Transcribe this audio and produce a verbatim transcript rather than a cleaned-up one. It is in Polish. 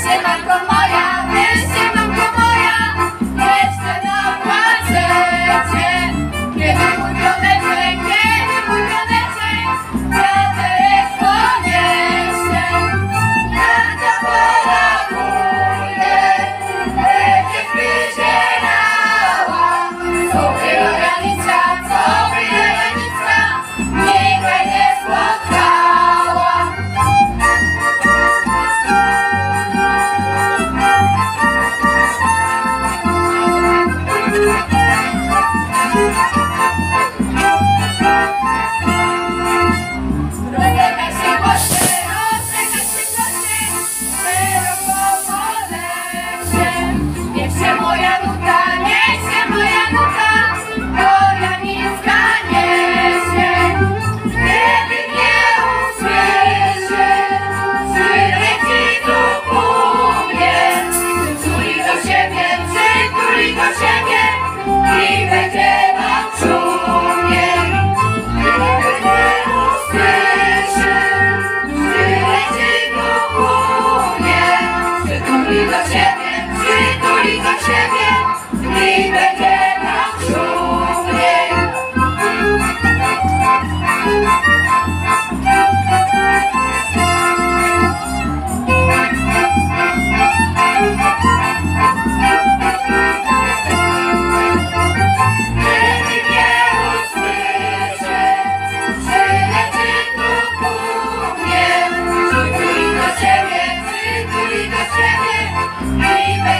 Siemanko moja, wiesz, siemanko moja, jeszcze napłaczecie. Kiedy mój pioneczek, kiedy mój pioneczek wiaterek poniesie, Nadia polakuje, będzie wyzierała. Co wyrojanica, co wyrojanica, nigdy nie spotkała. Rozlegaj się głosie, rozlegaj się głosie, szeroko po lesie. Niech się moja nuta, niech się moja nuta, Bojanicka niesie. Kiedy mnie usłyszy, przyleci tu ku mnie. Przytuli do siebie, przytuli do siebie i będzie nam szumie. Kiedy mnie usłyszy, przyleci tu ku mnie. Przytuli do siebie, przytuli do siebie i będzie nam szumie. Kiedy mnie usłyszy, przyleci tu ku mnie. Przytuli do siebie, przytuli do siebie i będzie